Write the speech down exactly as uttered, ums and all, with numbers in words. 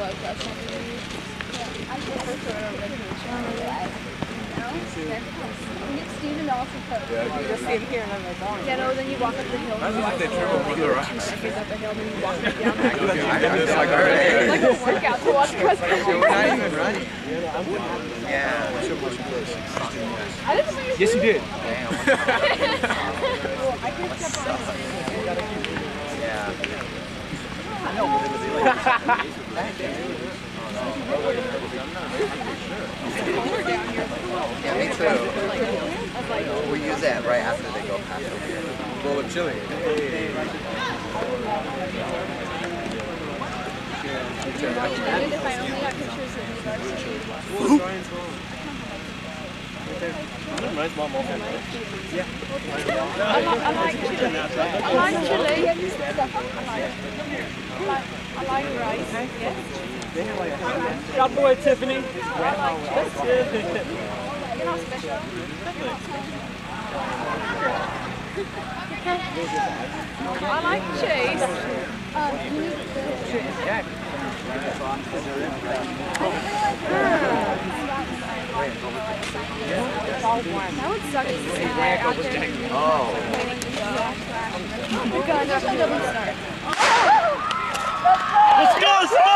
love that song. I prefer to run on vacation. Meet Stephen Austin Post. Yeah, you just see him here and I'm like, oh. Yeah, no, then you walk up the hill. I think they trip up on the rocks. He's up the hill, then you walk back down. It's like, it's like a workout to watch cross country. We're not even running. Yeah. I didn't know you Yes, you did. Damn. I could step on it. Yeah. I know, but it was like... Yeah, me too. We use that right after they go past over here. Bowl of chili. Hey. If I only got pictures of me varsity. Nice mom also. Yeah. I like, I like chili. I like chili. I like, I like rice. Yes. Good boy, Tiffany. I like chili. You're not special. I like cheese. Um, you need the... That would suck to see that out there. Oh. Waiting to go. We're going to double start. Let's go,